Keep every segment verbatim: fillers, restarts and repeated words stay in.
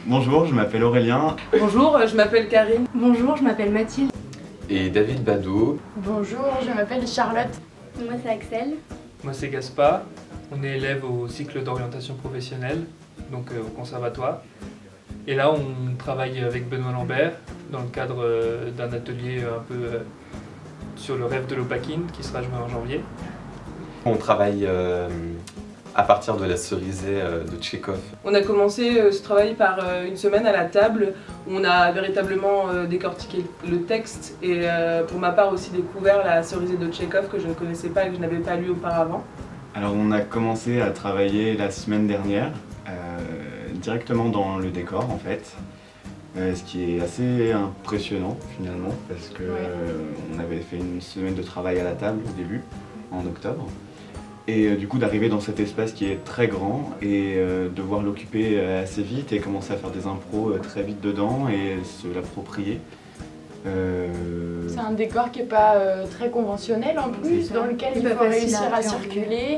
Bonjour, je m'appelle Aurélien. Bonjour, je m'appelle Karine. Bonjour, je m'appelle Mathilde. Et David Badeau. Bonjour, je m'appelle Charlotte. Moi c'est Axel. Moi c'est Gaspard. On est élève au cycle d'orientation professionnelle, donc euh, au conservatoire. Et là on travaille avec Benoît Lambert dans le cadre euh, d'un atelier un peu euh, sur le rêve de l'Opakine qui sera joué en janvier. On travaille euh, à partir de la cerisée euh, de Tchekhov. On a commencé euh, ce travail par euh, une semaine à la table où on a véritablement euh, décortiqué le texte et euh, pour ma part aussi découvert la cerisée de Tchekhov que je ne connaissais pas et que je n'avais pas lu auparavant. Alors on a commencé à travailler la semaine dernière, euh, directement dans le décor en fait, euh, ce qui est assez impressionnant finalement parce que Ouais. euh, on avait fait une semaine de travail à la table au début, en octobre. Et euh, du coup d'arriver dans cet espace qui est très grand et euh, devoir l'occuper euh, assez vite et commencer à faire des impros euh, très vite dedans et se l'approprier. Euh... C'est un décor qui n'est pas euh, très conventionnel en plus, dans lequel il faut réussir à circuler,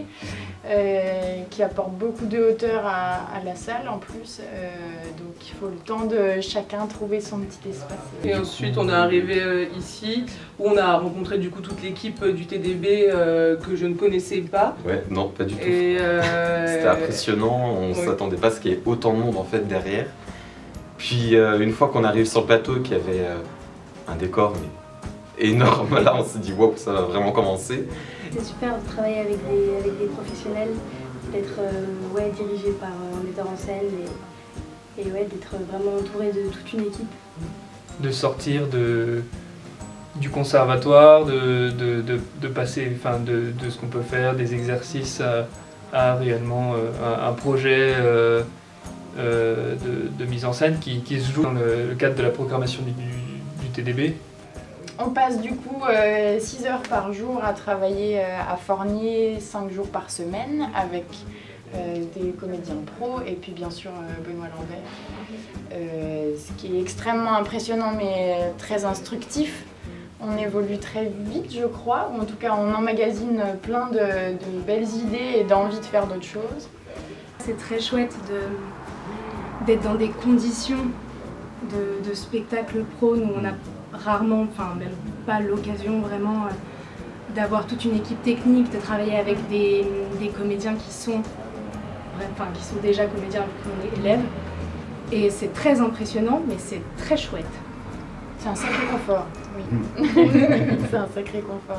euh, qui apporte beaucoup de hauteur à, à la salle en plus, euh, donc il faut le temps de chacun trouver son petit espace. Et ensuite on est arrivé euh, ici où on a rencontré du coup toute l'équipe du T D B euh, que je ne connaissais pas. Ouais, non, pas du tout. Et euh... C'était impressionnant, on ne ouais. s'attendait pas à ce qu'il y ait autant de monde en fait derrière. Puis euh, une fois qu'on arrive sur le plateau, qu'il y avait euh, un décor mais énorme, là on s'est dit waouh, ça va vraiment commencer. C'est super de travailler avec des, avec des professionnels, d'être euh, ouais, dirigé par euh, un metteur en scène et, et ouais, d'être vraiment entouré de toute une équipe. De sortir de, du conservatoire, de, de, de, de passer enfin, de, de ce qu'on peut faire, des exercices à, à réellement euh, un, un projet euh, euh, de, de mise en scène qui, qui se joue dans le, le cadre de la programmation du, du, du T D B. On passe du coup euh, six heures par jour à travailler euh, à Forgny, cinq jours par semaine avec euh, des comédiens pros et puis bien sûr euh, Benoît Lambert. Euh, ce qui est extrêmement impressionnant mais très instructif. On évolue très vite je crois, ou en tout cas on emmagasine plein de, de belles idées et d'envie de faire d'autres choses. C'est très chouette d'être dans des conditions de, de spectacle pro. Nous on a rarement, enfin même pas l'occasion vraiment euh, d'avoir toute une équipe technique, de travailler avec des, des comédiens qui sont, enfin, qui sont déjà comédiens vu qu'on est élèves. Et c'est très impressionnant, mais c'est très chouette. C'est un sacré confort, oui. C'est un sacré confort.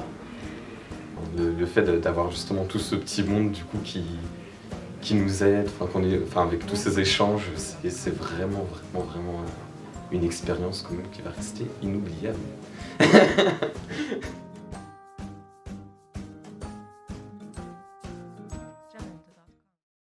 Le, le fait d'avoir justement tout ce petit monde du coup qui, qui nous aide, enfin, qu'on est, enfin, avec tous ces échanges, c'est vraiment, vraiment, vraiment une expérience quand même qui va rester inoubliable.